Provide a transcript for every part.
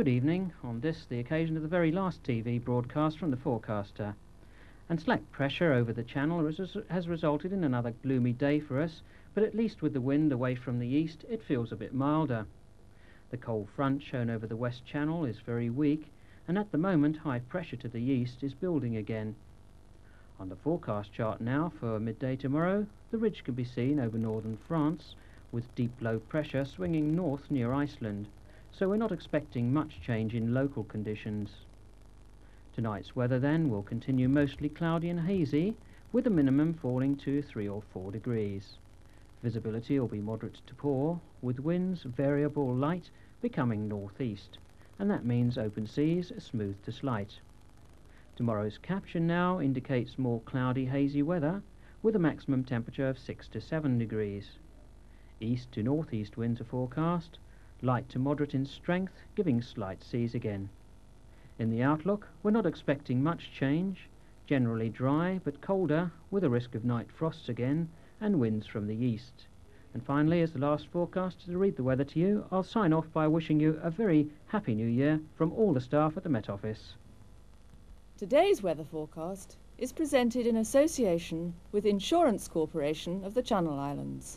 Good evening, on this, the occasion of the very last TV broadcast from the forecaster. And slack pressure over the channel has resulted in another gloomy day for us, but at least with the wind away from the east, it feels a bit milder. The cold front shown over the west channel is very weak, and at the moment high pressure to the east is building again. On the forecast chart now for midday tomorrow, the ridge can be seen over northern France, with deep low pressure swinging north near Iceland, so we're not expecting much change in local conditions. Tonight's weather then will continue mostly cloudy and hazy, with the minimum falling to 3 or 4 degrees. Visibility will be moderate to poor, with winds variable light becoming northeast, and that means open seas smooth to slight. Tomorrow's caption now indicates more cloudy, hazy weather, with a maximum temperature of 6 to 7 degrees. East to northeast winds are forecast, light to moderate in strength, giving slight seas again. In the outlook, we're not expecting much change, generally dry but colder, with a risk of night frosts again, and winds from the east. And finally, as the last forecaster to read the weather to you, I'll sign off by wishing you a very happy New Year from all the staff at the Met Office. Today's weather forecast is presented in association with Insurance Corporation of the Channel Islands.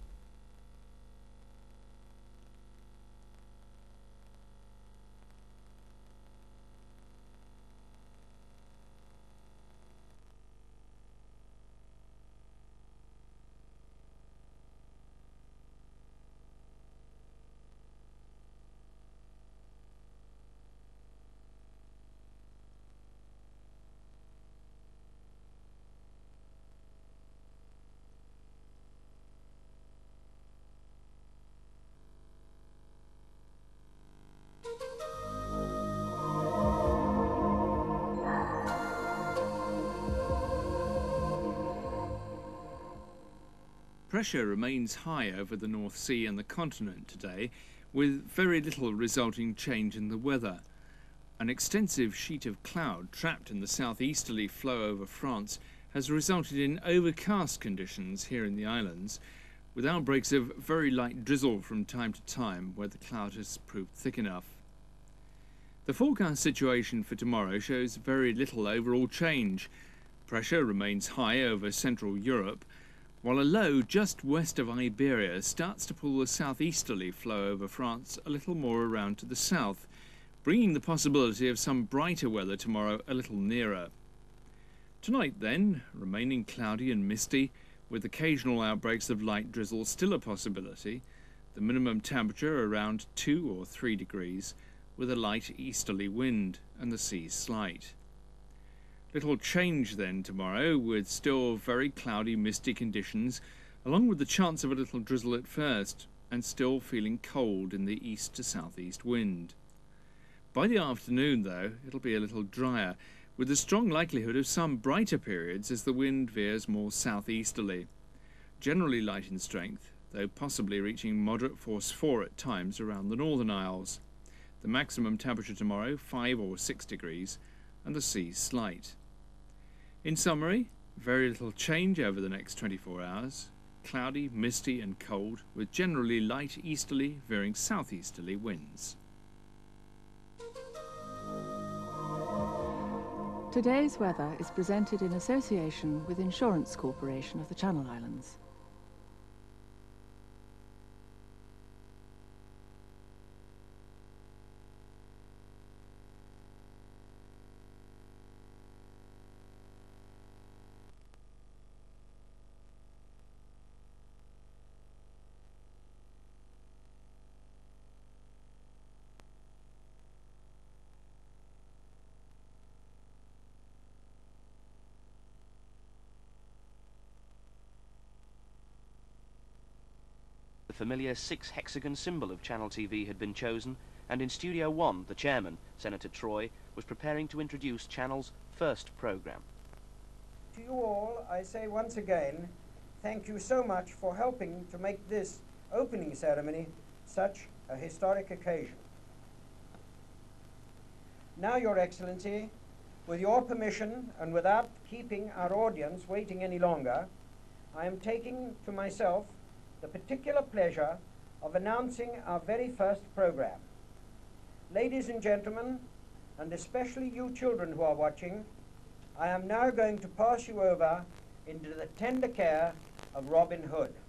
Pressure remains high over the North Sea and the continent today, with very little resulting change in the weather. An extensive sheet of cloud trapped in the southeasterly flow over France has resulted in overcast conditions here in the islands, with outbreaks of very light drizzle from time to time where the cloud has proved thick enough. The forecast situation for tomorrow shows very little overall change. Pressure remains high over Central Europe, while a low just west of Iberia starts to pull the southeasterly flow over France a little more around to the south, bringing the possibility of some brighter weather tomorrow a little nearer. Tonight then, remaining cloudy and misty, with occasional outbreaks of light drizzle still a possibility, the minimum temperature around 2 or 3 degrees, with a light easterly wind and the sea slight. Little change then tomorrow, with still very cloudy, misty conditions, along with the chance of a little drizzle at first, and still feeling cold in the east to southeast wind. By the afternoon, though, it'll be a little drier, with a strong likelihood of some brighter periods as the wind veers more southeasterly. Generally light in strength, though possibly reaching moderate force 4 at times around the Northern Isles. The maximum temperature tomorrow 5 or 6 degrees, and the sea slight. In summary, very little change over the next 24 hours. Cloudy, misty and cold, with generally light easterly veering southeasterly winds. Today's weather is presented in association with Insurance Corporation of the Channel Islands. The familiar 6-hexagon symbol of Channel TV had been chosen, and in Studio 1, the chairman, Senator Troy, was preparing to introduce Channel's first program. To you all, I say once again, thank you so much for helping to make this opening ceremony such a historic occasion. Now, Your Excellency, with your permission and without keeping our audience waiting any longer, I am taking to myself the particular pleasure of announcing our very first program. Ladies and gentlemen, and especially you children who are watching, I am now going to pass you over into the tender care of Robin Hood.